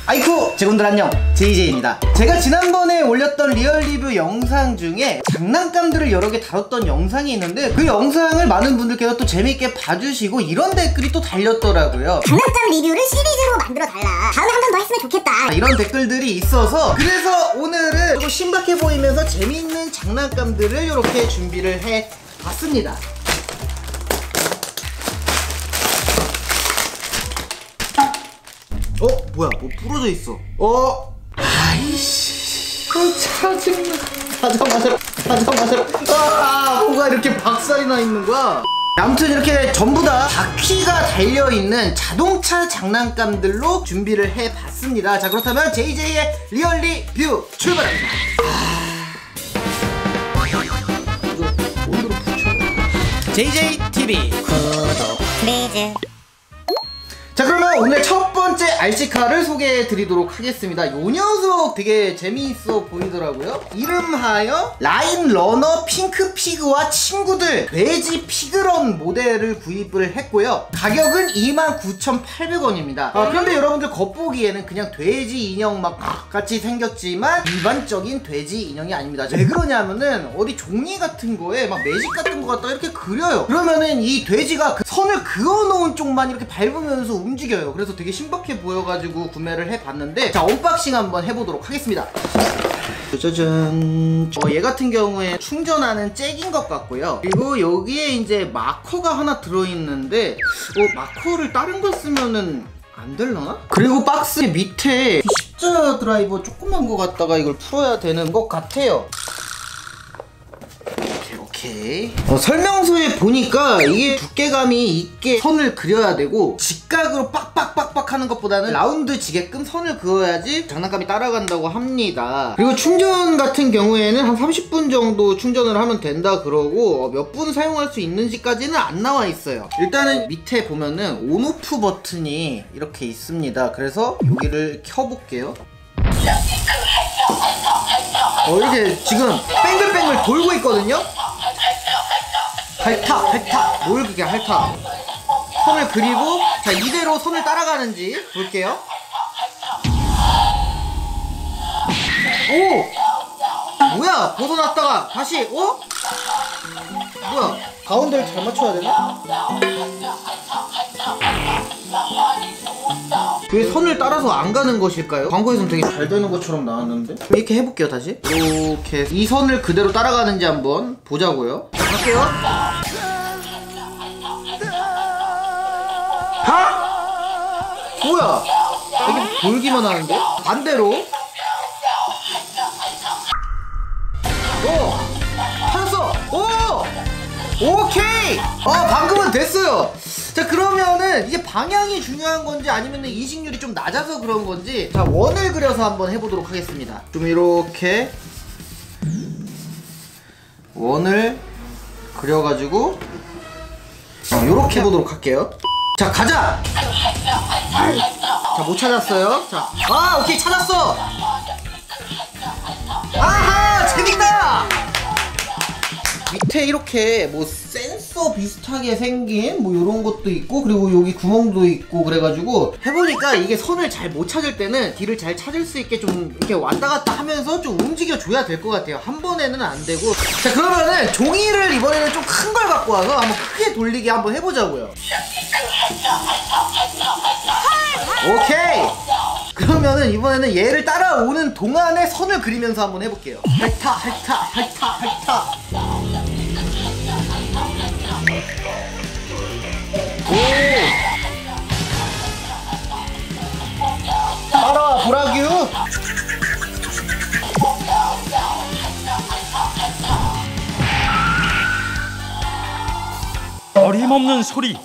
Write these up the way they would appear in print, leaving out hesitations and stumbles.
아이쿠! 제군들 안녕! JJ입니다. 제가 지난번에 올렸던 리얼 리뷰 영상 중에 장난감들을 여러 개 다뤘던 영상이 있는데 그 영상을 많은 분들께서 또 재밌게 봐주시고 이런 댓글이 또 달렸더라고요. 장난감 리뷰를 시리즈로 만들어 달라. 다음에 한 번 더 했으면 좋겠다. 이런 댓글들이 있어서 그래서 오늘은 조금 신박해 보이면서 재밌는 장난감들을 이렇게 준비를 해봤습니다. 뭐야, 뭐 부러져 있어. 아이씨, 짜증나. 가자마자 뭐가 이렇게 박살이 나 있는 거야. 아무튼 이렇게 전부 다 바퀴가 달려있는 자동차 장난감들로 준비를 해봤습니다. 자, 그렇다면 JJ의 리얼 리뷰 출발합니다. 이거 온도로 붙여. JJTV 구독 플리즈. 자, 그러면 오늘 첫 번째 RC카를 소개해 드리도록 하겠습니다. 요 녀석 되게 재미있어 보이더라고요. 이름하여 라인러너 핑크피그와 친구들 돼지 피그런 모델을 구입을 했고요. 가격은 29,800원입니다. 그런데 여러분들 겉보기에는 그냥 돼지 인형 막 같이 생겼지만 일반적인 돼지 인형이 아닙니다. 왜 그러냐면은 어디 종이 같은 거에 막 매직 같은 거 갖다가 이렇게 그려요. 그러면은 이 돼지가 그 선을 그어놓은 쪽만 이렇게 밟으면서 움직여요. 그래서 되게 신박해 보여가지고 구매를 해봤는데, 자, 언박싱 한번 해보도록 하겠습니다. 짜잔. 얘 같은 경우에 충전하는 잭인 것 같고요. 그리고 여기에 이제 마커가 하나 들어있는데 마커를 다른 거 쓰면은 안 될라나? 그리고 박스 밑에 십자 드라이버 조그만 거 갖다가 이걸 풀어야 되는 것 같아요. 오케이. 설명서에 보니까 이게 두께감이 있게 선을 그려야 되고 직각으로 빡빡빡빡 하는 것보다는 라운드 지게끔 선을 그어야지 장난감이 따라간다고 합니다. 그리고 충전 같은 경우에는 한 30분 정도 충전을 하면 된다 그러고 몇 분 사용할 수 있는지까지는 안 나와 있어요. 일단은 밑에 보면은 온오프 버튼이 이렇게 있습니다. 그래서 여기를 켜볼게요. 이렇게 지금 뱅글뱅글 돌고 있거든요. 핥아 뭘 그게 핥아. 선을 그리고 자, 이대로 선을 따라가는지 볼게요. 오! 뭐야, 벗어났다가 다시 뭐야, 가운데를 잘 맞춰야 되나? 왜 선을 따라서 안 가는 것일까요? 광고에서는 되게 잘 되는 것처럼 나왔는데. 이렇게 해볼게요. 다시 이렇게 이 선을 그대로 따라가는지 한번 보자고요. 자, 갈게요. 뭐야, 이게 돌기만 하는데? 반대로. 찾았어. 오케이. 방금은 됐어요. 자, 그러면은 이게 방향이 중요한 건지 아니면 인식률이 좀 낮아서 그런 건지, 자, 원을 그려서 한번 해보도록 하겠습니다. 좀 이렇게 원을 그려가지고 요렇게 해보도록 할게요. 자, 가자. 자, 못 찾았어요. 자, 오케이, 찾았어. 아하, 재밌다. 밑에 이렇게 뭐 센서 비슷하게 생긴 뭐 요런 것도 있고, 그리고 여기 구멍도 있고, 그래가지고 해보니까 이게 선을 잘 못 찾을 때는 길을 잘 찾을 수 있게 좀 이렇게 왔다 갔다 하면서 좀 움직여줘야 될 것 같아요. 한 번에는 안 되고. 자, 그러면은 종이를 이번에는 좀 큰 걸 갖고 와서 한번 크게 돌리게 한번 해보자고요. 오케이. 그러면은 이번에는 얘를 따라오는 동안에 선을 그리면서 한번 해볼게요. 핥아. 따라와, 보라규. 어림없는 소리.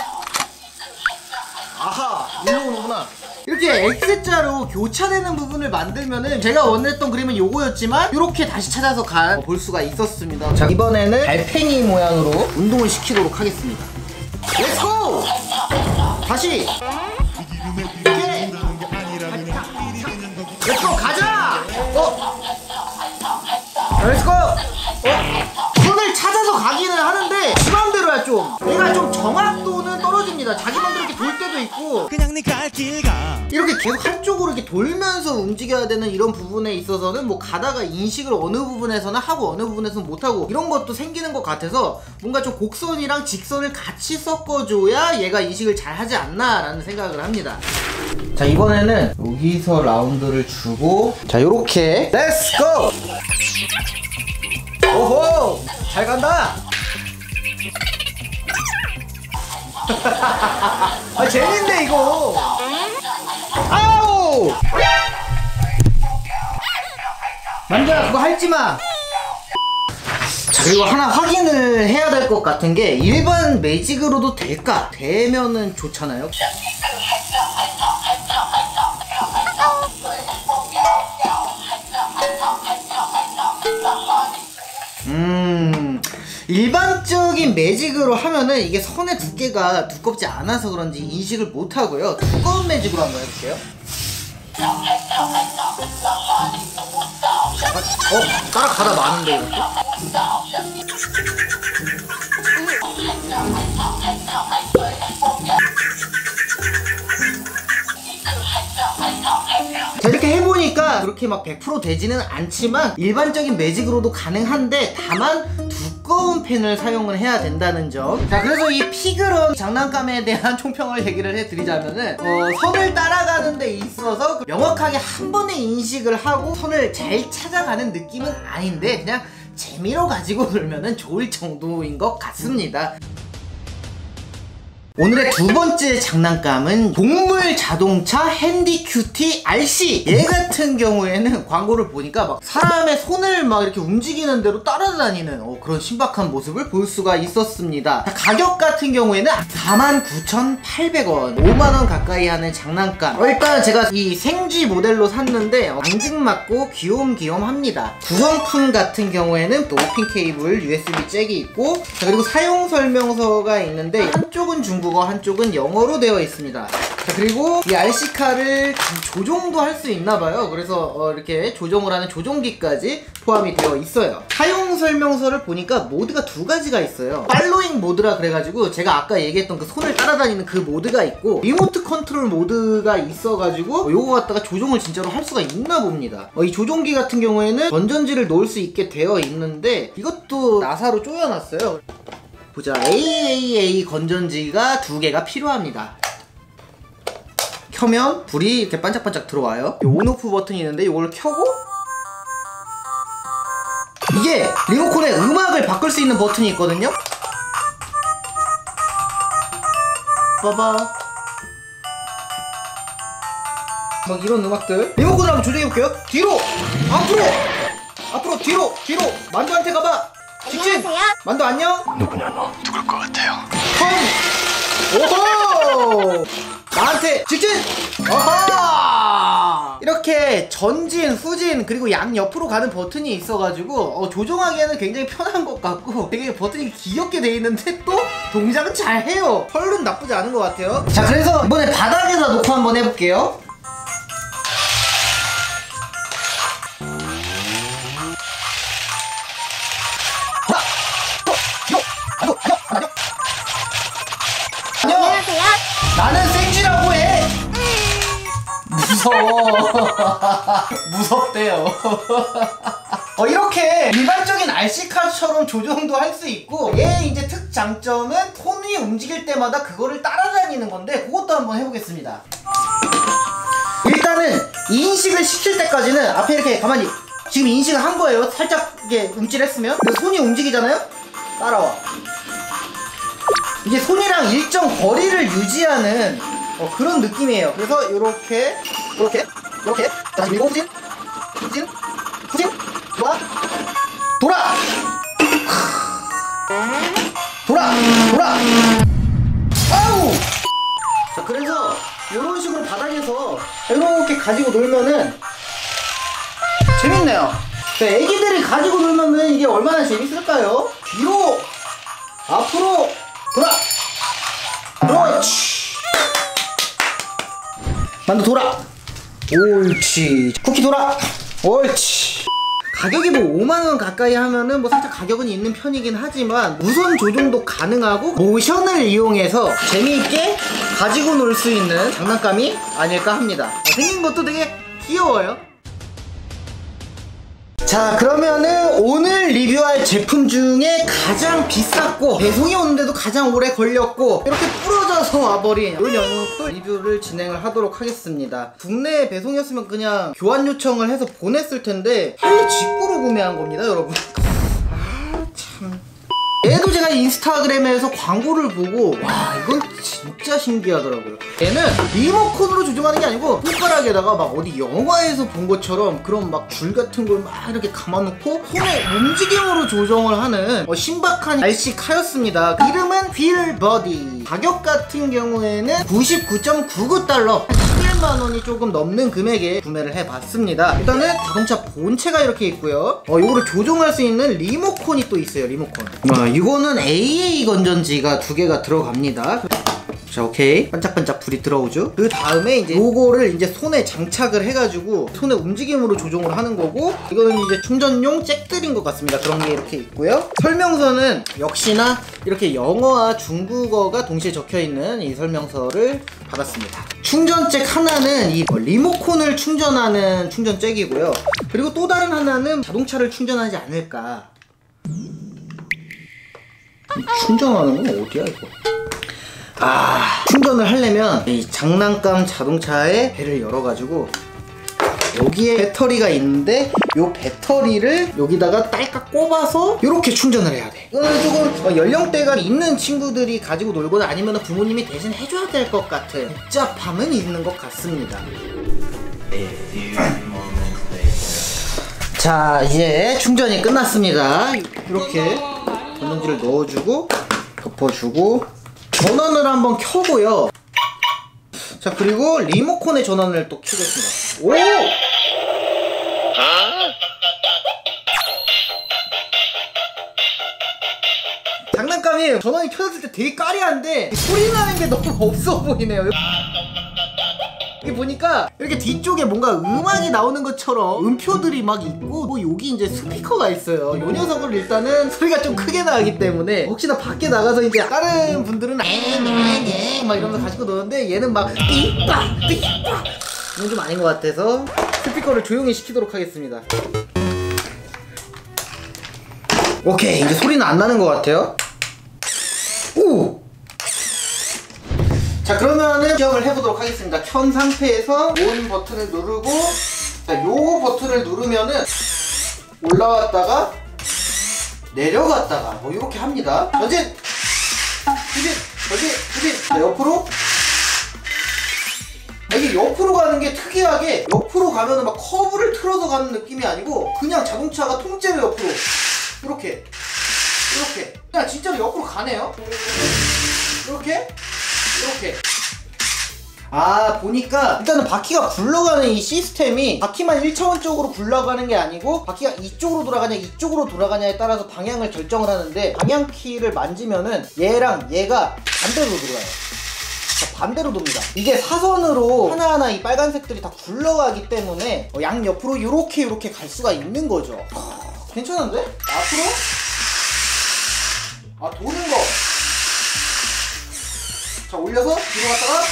아하, 일로 오는구나. 이렇게 X자로 교차되는 부분을 만들면은 제가 원했던 그림은 요거였지만 이렇게 다시 찾아서 볼 수가 있었습니다. 자, 이번에는 달팽이 모양으로 운동을 시키도록 하겠습니다. 렛츠고! 다시! 오케이! 렛츠고, 가자! 렛츠고! 손을 찾아서 가기는 하는데 지 맘대로야. 좀 얘가 좀 정확도는 떨어집니다. 자기 맘대로 이렇게 돌 때도 있고 자꾸 그냥 네 갈 길 가. 이렇게 계속 한쪽으로 이렇게 돌면서 움직여야 되는 이런 부분에 있어서는 뭐 가다가 인식을 어느 부분에서는 하고 어느 부분에서는 못하고 이런 것도 생기는 것 같아서 뭔가 좀 곡선이랑 직선을 같이 섞어줘야 얘가 인식을 잘 하지 않나 라는 생각을 합니다. 자, 이번에는 여기서 라운드를 주고 자, 요렇게 렛츠 고! 오호! 잘 간다! 아, 재밌네 이거. 아우! 만두야, 그거 할지마. 자, 그리고 하나 확인을 해야 될 것 같은 게 일반 매직으로도 될까? 되면은 좋잖아요. 일반적인 매직으로 하면은 이게 선의 두께가 두껍지 않아서 그런지 인식을 못하고요. 두꺼운 매직으로 한번 해볼게요. 따라가다 마는데 이렇게? 자, 이렇게 해보니까 그렇게 막 100% 되지는 않지만 일반적인 매직으로도 가능한데 다만 두꺼운 펜을 사용을 해야 된다는 점. 자, 그래서 이 피그런 장난감에 대한 총평을 얘기를 해드리자면은 선을 따라가는 데 있어서 명확하게 한 번에 인식을 하고 선을 잘 찾아가는 느낌은 아닌데 그냥 재미로 가지고 놀면은 좋을 정도인 것 같습니다. 오늘의 두 번째 장난감은 동물 자동차 핸디큐티 RC. 얘 같은 경우에는 광고를 보니까 막 사람의 손을 막 이렇게 움직이는 대로 따라다니는 그런 신박한 모습을 볼 수가 있었습니다. 가격 같은 경우에는 49,800원, 5만원 가까이 하는 장난감. 일단 제가 이 생쥐 모델로 샀는데 앙증맞고 귀염귀염합니다. 구성품 같은 경우에는 또 오핀 케이블, USB 잭이 있고, 자, 그리고 사용 설명서가 있는데 한쪽은 중국어, 한쪽은 영어로 되어 있습니다. 자, 그리고 이 RC카를 조종도 할 수 있나봐요. 그래서 이렇게 조종을 하는 조종기까지 포함이 되어 있어요. 사용 설명서를 보니까 모드가 두 가지가 있어요. 팔로잉 모드라 그래가지고 제가 아까 얘기했던 그 손을 따라다니는 그 모드가 있고, 리모트 컨트롤 모드가 있어가지고 요거 갖다가 조종을 진짜로 할 수가 있나 봅니다. 이 조종기 같은 경우에는 건전지를 놓을 수 있게 되어 있는데 이것도 나사로 조여놨어요. 보자, AAA 건전지가 2개가 필요합니다. 켜면 불이 이렇게 반짝반짝 들어와요. 온오프 버튼이 있는데 이걸 켜고 이게 리모컨에 음악을 바꿀 수 있는 버튼이 있거든요. 봐봐, 막 이런 음악들. 리모컨을 한번 조정해볼게요. 뒤로, 앞으로, 앞으로, 뒤로, 뒤로. 만두한테 가봐. 직진! 안녕하세요. 만두 안녕? 누구냐 너? 누굴 것 같아요? 오호! 나한테 직진! 아하! 이렇게 전진, 후진, 그리고 양옆으로 가는 버튼이 있어가지고 조종하기에는 굉장히 편한 것 같고 되게 버튼이 귀엽게 돼 있는데 또 동작은 잘해요. 펄은 나쁘지 않은 것 같아요. 자, 그래서 이번에 바닥에다 놓고 한번 해볼게요. 안녕하세요. 나는 생쥐라고 해. 무서워. 무섭대요. 이렇게 일반적인 RC카처럼 조정도 할 수 있고, 얘 이제 특장점은 손이 움직일 때마다 그거를 따라다니는 건데 그것도 한번 해보겠습니다. 일단은 인식을 시킬 때까지는 앞에 이렇게 가만히 지금 인식을 한 거예요. 살짝 이게 움찔했으면. 그래서 손이 움직이잖아요. 따라와. 이게 손이랑 일정 거리를 유지하는 그런 느낌이에요. 그래서 요렇게 자, 그리고 후진, 돌아, 아우! 자, 그래서 요런 식으로 바닥에서 이렇게 가지고 놀면은 재밌네요. 애기들이 가지고 놀면은 이게 얼마나 재밌을까요? 뒤로, 앞으로, 그렇지. 만두 돌아. 옳지. 쿠키 돌아. 옳지. 가격이 뭐 5만원 가까이 하면은 뭐 살짝 가격은 있는 편이긴 하지만 무선 조종도 가능하고 모션을 이용해서 재미있게 가지고 놀 수 있는 장난감이 아닐까 합니다. 생긴 것도 되게 귀여워요. 자, 그러면은 오늘 리뷰할 제품 중에 가장 비쌌고 배송이 오는데도 가장 오래 걸렸고 이렇게 부러져서 와버린 이 녀석도 리뷰를 진행을 하도록 하겠습니다. 국내 배송이었으면 그냥 교환 요청을 해서 보냈을 텐데 빨리 직구로 구매한 겁니다, 여러분. 아, 참. 얘도 제가 인스타그램에서 광고를 보고 와, 이건 진짜 신기하더라고요. 얘는 리모컨으로 조종하는 게 아니고 손가락에다가 막 어디 영화에서 본 것처럼 그런 막 줄 같은 걸 막 이렇게 감아놓고 손의 움직임으로 조정을 하는 신박한 RC카였습니다. 이름은 휠버디. 가격 같은 경우에는 99.99달러 11만원이 조금 넘는 금액에 구매를 해봤습니다. 일단은 자동차 본체가 이렇게 있고요. 이거를 조종할 수 있는 리모컨이 또 있어요. 리모컨. 이거는 AA 건전지가 2개가 들어갑니다. 자, 오케이. 반짝반짝 불이 들어오죠. 그 다음에 이제 요거를 이제 손에 장착을 해가지고 손의 움직임으로 조종을 하는 거고, 이거는 이제 충전용 잭들인 것 같습니다. 그런 게 이렇게 있고요. 설명서는 역시나 이렇게 영어와 중국어가 동시에 적혀있는 이 설명서를 받았습니다. 충전잭 하나는 이 리모컨을 충전하는 충전잭이고요. 그리고 또 다른 하나는 자동차를 충전하지 않을까. 충전하는 건 어디야 이거? 충전을 하려면 이 장난감 자동차의 배를 열어가지고 여기에 배터리가 있는데 이 배터리를 여기다가 딸깍 꼽아서 이렇게 충전을 해야 돼. 이거는 조금 연령대가 있는 친구들이 가지고 놀거나 아니면 부모님이 대신 해줘야 될 것 같은 복잡함은 있는 것 같습니다. 자, 이제 충전이 끝났습니다. 이렇게 건전지를 넣어주고 덮어주고 전원을 한번 켜고요. 자, 그리고 리모컨의 전원을 또 켜겠습니다. 오! 장난감이 전원이 켜졌을 때 되게 까리한데 소리 나는 게 너무 없어 보이네요. 여기 보니까 이렇게 뒤쪽에 뭔가 음악이 나오는 것처럼 음표들이 막 있고 여기 이제 스피커가 있어요. 이 녀석을 일단은 소리가 좀 크게 나기 때문에 혹시나 밖에 나가서 이제 다른 분들은 막 이러면서 가지고 노는데 얘는 막 삐빠 삐빠 이건 좀 아닌 것 같아서 스피커를 조용히 시키도록 하겠습니다. 오케이, 이제 소리는 안 나는 것 같아요. 오! 자, 그러면은 시험을 해보도록 하겠습니다. 켠 상태에서 온 버튼을 누르고, 자, 요 버튼을 누르면은 올라왔다가 내려갔다가 뭐 이렇게 합니다. 전진! 후진! 전진! 후진! 자, 옆으로. 이게 옆으로 가는 게 특이하게 옆으로 가면은 막 커브를 틀어서 가는 느낌이 아니고 그냥 자동차가 통째로 옆으로 이렇게 그냥 진짜로 옆으로 가네요. 이렇게 보니까 일단은 바퀴가 굴러가는 이 시스템이 바퀴만 1차원적으로 굴러가는 게 아니고 바퀴가 이쪽으로 돌아가냐 이쪽으로 돌아가냐에 따라서 방향을 결정을 하는데 방향키를 만지면은 얘랑 얘가 반대로 돌아요. 반대로 돕니다. 이게 사선으로 하나하나 이 빨간색들이 다 굴러가기 때문에 양옆으로 이렇게 갈 수가 있는 거죠. 괜찮은데? 앞으로? 도는 거. 자, 올려서 뒤로 갔다가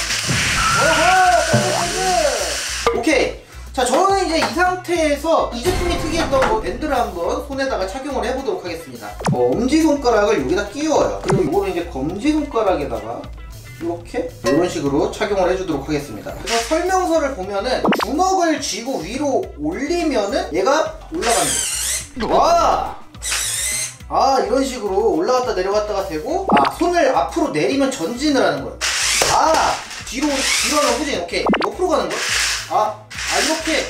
오케이. 자, 저는 이제 이 상태에서 이 제품이 특이했던 밴드를 한번 손에다가 착용을 해보도록 하겠습니다. 엄지손가락을 여기다 끼워요. 그리고 이거는 이제 검지손가락에다가 이런 식으로 착용을 해주도록 하겠습니다. 그래서 설명서를 보면은 주먹을 쥐고 위로 올리면은 얘가 올라가는 거예요. 이런 식으로 올라갔다 내려갔다가 되고, 손을 앞으로 내리면 전진을 하는 거예요. 뒤로 하면 후진. 오케이. 옆으로 가는 거예요. 이렇게.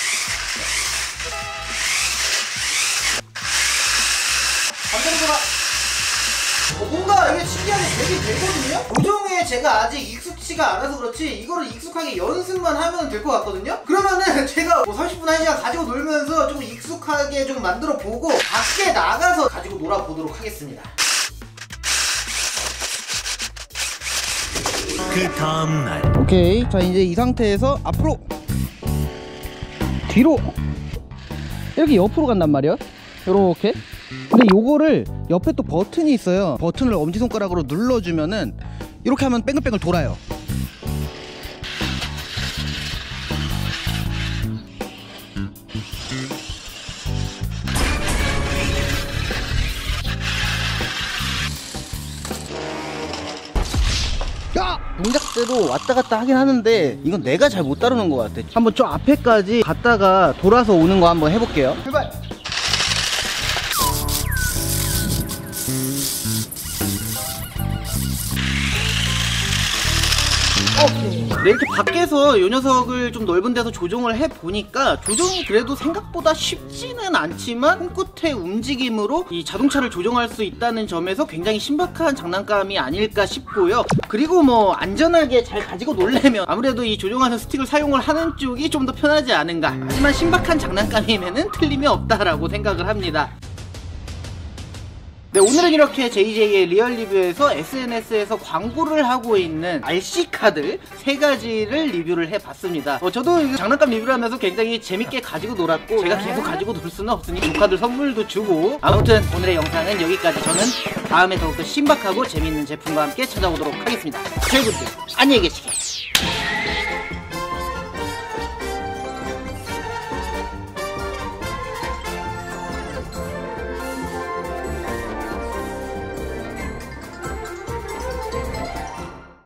반대로 돌아. 뭔가 이게 신기하게 되긴 되거든요? 조종에 제가 아직 익숙치가 않아서 그렇지 이거를 익숙하게 연습만 하면 될 것 같거든요? 그러면은 제가 30분, 1시간 가지고 놀면서 좀 익숙하게 좀 만들어 보고 밖에 나가서 가지고 놀아보도록 하겠습니다. 그 다음날 오케이. 자, 이제 이 상태에서 앞으로 뒤로 이렇게 옆으로 간단 말이야. 요렇게. 근데 요거를 옆에 또 버튼이 있어요. 버튼을 엄지손가락으로 눌러주면은 이렇게 하면 뺑글뺑글 돌아요. 때도 왔다 갔다 하긴 하는데 이건 내가 잘 못 다루는 것 같아. 한번 저 앞에까지 갔다가 돌아서 오는 거 한번 해볼게요. 출발! 네, 이렇게 밖에서 이 녀석을 좀 넓은 데서 조종을 해보니까 조종이 그래도 생각보다 쉽지는 않지만 손끝의 움직임으로 이 자동차를 조종할 수 있다는 점에서 굉장히 신박한 장난감이 아닐까 싶고요. 그리고 뭐 안전하게 잘 가지고 놀려면 아무래도 이 조종하는 스틱을 사용을 하는 쪽이 좀 더 편하지 않은가. 하지만 신박한 장난감이면은 틀림이 없다라고 생각을 합니다. 네, 오늘은 이렇게 JJ의 리얼 리뷰에서 SNS에서 광고를 하고 있는 RC카들 3가지를 리뷰를 해봤습니다. 저도 이거 장난감 리뷰를 하면서 굉장히 재밌게 가지고 놀았고 제가 계속 가지고 놀 수는 없으니 조카들 선물도 주고 아무튼 오늘의 영상은 여기까지. 저는 다음에 더욱더 신박하고 재밌는 제품과 함께 찾아오도록 하겠습니다. 여러분들 안녕히 계시게.